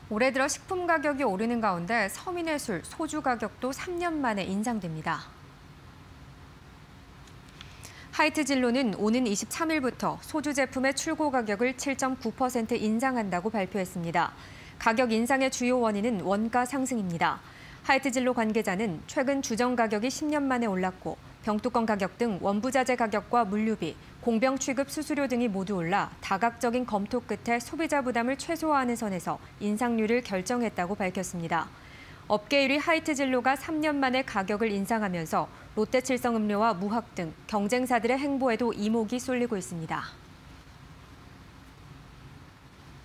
올해 들어 식품 가격이 오르는 가운데 서민의 술, 소주 가격도 3년 만에 인상됩니다. 하이트진로는 오는 23일부터 소주 제품의 출고 가격을 7.9% 인상한다고 발표했습니다. 가격 인상의 주요 원인은 원가 상승입니다. 하이트진로 관계자는 최근 주정 가격이 10년 만에 올랐고 병뚜껑 가격 등 원부자재 가격과 물류비, 공병 취급 수수료 등이 모두 올라 다각적인 검토 끝에 소비자 부담을 최소화하는 선에서 인상률을 결정했다고 밝혔습니다. 업계 1위 하이트진로가 3년 만에 가격을 인상하면서 롯데칠성음료와 무학 등 경쟁사들의 행보에도 이목이 쏠리고 있습니다.